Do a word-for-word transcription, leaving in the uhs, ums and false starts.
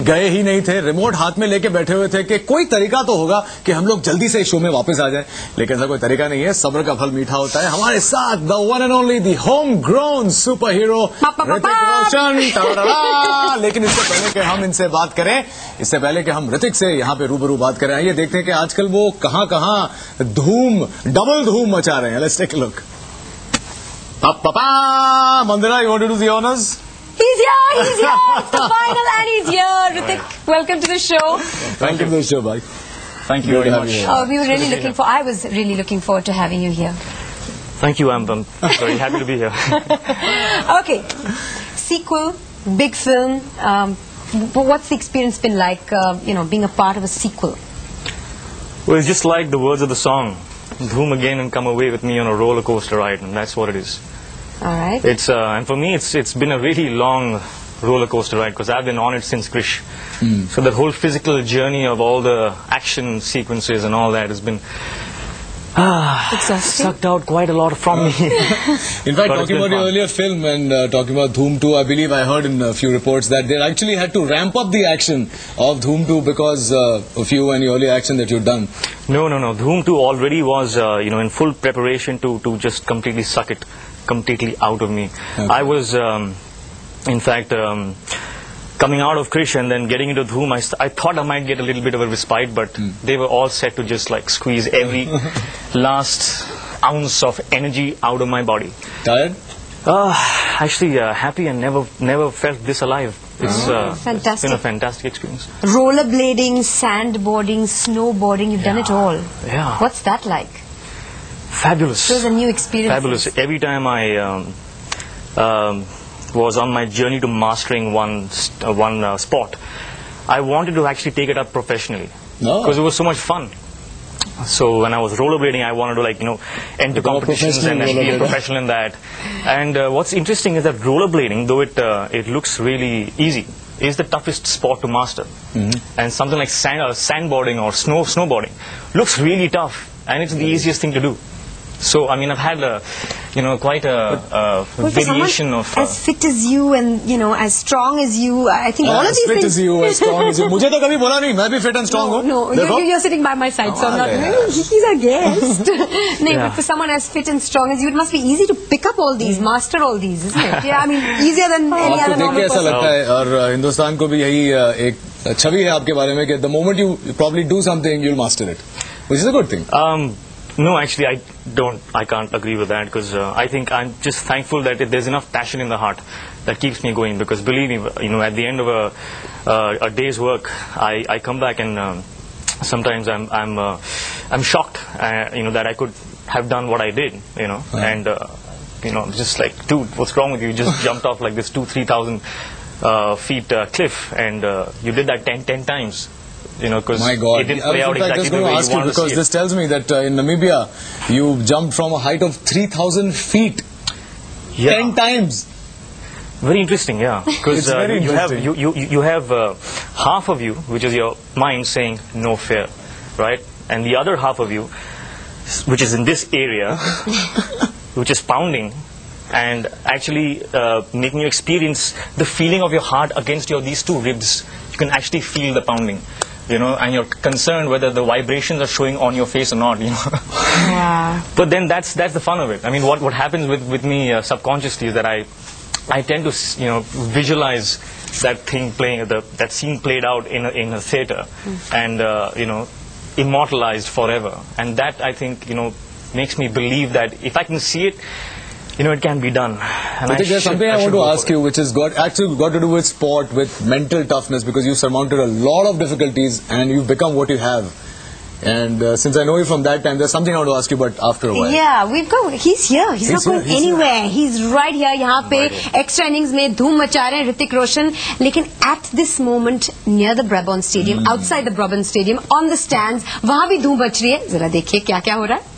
गए ही नहीं थे, रिमोट हाथ में लेके बैठे हुए थे कि कोई तरीका तो होगा कि हम लोग जल्दी से इस शो में वापस आ जाएं, लेकिन ऐसा कोई तरीका नहीं है। सब्र का फल मीठा होता है। हमारे साथ the one and only the home grown super hero Hrithik Roshan. लेकिन इससे पहले कि हम इनसे बात करें, इससे पहले कि हम ऋतिक से यहाँ पे रूबरू बात करें, आइए देखते हैं कि आजकल वो कहाँ कहाँ धूम, डबल धूम मचा रहे हैं। Let's take a look. पापा Mandira, you want to do the honors? He's here, he's here, it's the final and he's here. Ritik, welcome to the show. Thank you for the show, bye. Thank you very much. Uh, we were really looking for, I was really looking forward to having you here. Thank you, I'm, I'm very happy to be here. Okay, sequel, big film. Um, what's the experience been like, uh, you know, being a part of a sequel? Well, it's just like the words of the song. Dhoom again and come away with me on a roller coaster ride, and that's what it is. All right. It's uh, and for me, it's it's been a really long roller coaster ride because I've been on it since Krish. Mm. So that whole physical journey of all the action sequences and all that has been ah, sucked out quite a lot from me. In fact, talking about your earlier film and uh, talking about Dhoom two, I believe I heard in a few reports that they actually had to ramp up the action of Dhoom two because uh, of you and the earlier action that you've done. No, no, no. Dhoom two already was, uh, you know, in full preparation to to just completely suck it completely out of me. Okay. I was, um, in fact, um, coming out of Krish and then getting into Dhoom, I, I thought I might get a little bit of a respite, but mm. they were all set to just like squeeze every last ounce of energy out of my body. Tired? Uh, actually, uh, happy and never never felt this alive. It's, oh, uh, fantastic. It's been a fantastic experience. Rollerblading, sandboarding, snowboarding, you've yeah. done it all. Yeah. What's that like? Fabulous. So it was a new experience. Fabulous. Every time I um, um, was on my journey to mastering one st uh, one uh, sport, I wanted to actually take it up professionally because oh. it was so much fun. So when I was rollerblading, I wanted to like you know enter competitions and then be a professional in that. And uh, what's interesting is that rollerblading, though it uh, it looks really easy, is the toughest sport to master. Mm-hmm. And something like sand, uh, sandboarding or snow snowboarding looks really tough, and it's the easiest thing to do. So I mean, I've had a, you know, quite a, a well, variation of uh, as fit as you and you know as strong as you. I think uh, all of these fit things. As you, as strong as you. मुझे तो कभी बोला नहीं, मैं भी fit and strong हूँ. No, no, you're, you're sitting by my side, oh, so I'm not. Yeah. He's a guest. No, yeah. But for someone as fit and strong as you, it must be easy to pick up all these, master all these, isn't it? Yeah, I mean, easier than any other normal person. आपको देख के ऐसा लगता है, और हिंदुस्तान को भी यही एक छवि है आपके बारे में कि the moment you probably do something, you'll master it, which is a good thing. Um. No, actually, I don't. I can't agree with that because uh, I think I'm just thankful that there's enough passion in the heart that keeps me going. Because believe me, you know, at the end of a uh, a day's work, I, I come back and um, sometimes I'm I'm uh, I'm shocked, uh, you know, that I could have done what I did, you know, uh-huh. and uh, you know, just like, dude, what's wrong with you? You just jumped off like this two three thousand uh, feet uh, cliff, and uh, you did that ten ten times. You know, because my God, it didn't play out exactly the way you wanted to see it. Because this tells me that uh, in Namibia, you jumped from a height of three thousand feet yeah. ten times. Very interesting, yeah. Because uh, you have you you you have uh, half of you, which is your mind, saying no fear, right, and the other half of you, which is in this area, which is pounding, and actually uh, making you experience the feeling of your heart against your these two ribs. You can actually feel the pounding. You know, and you're concerned whether the vibrations are showing on your face or not. You know, yeah. But then that's that's the fun of it. I mean, what what happens with with me uh, subconsciously is that I I tend to you know visualize that thing playing the that scene played out in a, in a theater, mm. and uh, you know, immortalized forever. And that I think you know makes me believe that if I can see it, you know, it can be done. And I think there's something I, I want to ask you, which has got actually got to do with sport, with mental toughness, because you've surmounted a lot of difficulties and you've become what you have. And uh, since I know you from that time, there's something I want to ask you, but after a while. Yeah, we've got. He's here. He's, he's not going he's anywhere. Here. He's right here. यहाँ पे extra innings में धूम मचा रहे हैं ऋतिक रोशन. लेकिन at this moment near the Brabant Stadium, mm. outside the Brabant Stadium, on the stands, वहाँ भी धूम मच रही है. जरा देखिए क्या क्या हो रहा है.